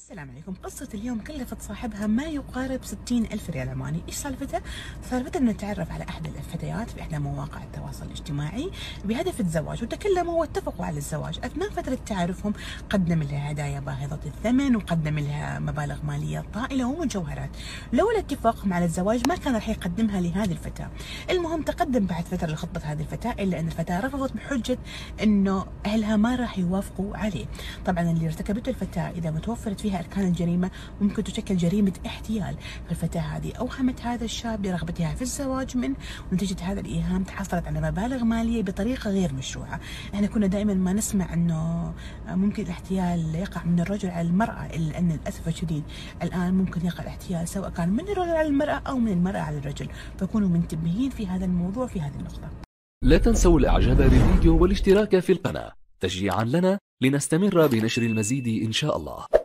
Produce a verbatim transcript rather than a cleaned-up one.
السلام عليكم. قصة اليوم كلفت صاحبها ما يقارب ستين ألف ريال عماني. إيش سالفتها؟ سالفتها إنه تعرف على أحد الفتيات في إحدى مواقع التواصل الاجتماعي بهدف الزواج، وتكلموا واتفقوا على الزواج. أثناء فترة تعارفهم قدم لها هدايا باهظة الثمن، وقدم لها مبالغ مالية طائلة ومجوهرات. لولا اتفاقهم على الزواج ما كان راح يقدمها لهذه الفتاة. المهم تقدم بعد فترة لخطبة هذه الفتاة، إلا أن الفتاة رفضت بحجة إنه أهلها ما راح يوافقوا عليه. طبعا اللي ارتكبته الفتاة إذا متوفرت فيها أركان الجريمة ممكن تشكل جريمة احتيال. فالفتاة هذه أوهمت هذا الشاب برغبتها في الزواج منه، ونتيجة هذا الإيهام تحصلت على مبالغ مالية بطريقة غير مشروعة. احنا كنا دائما ما نسمع أنه ممكن الاحتيال يقع من الرجل على المرأة، إلا أن للأسف الشديد الآن ممكن يقع الاحتيال سواء كان من الرجل على المرأة أو من المرأة على الرجل، فكونوا منتبهين في هذا الموضوع في هذه النقطة. لا تنسوا الإعجاب بالفيديو والاشتراك في القناة تشجيعا لنا لنستمر بنشر المزيد إن شاء الله.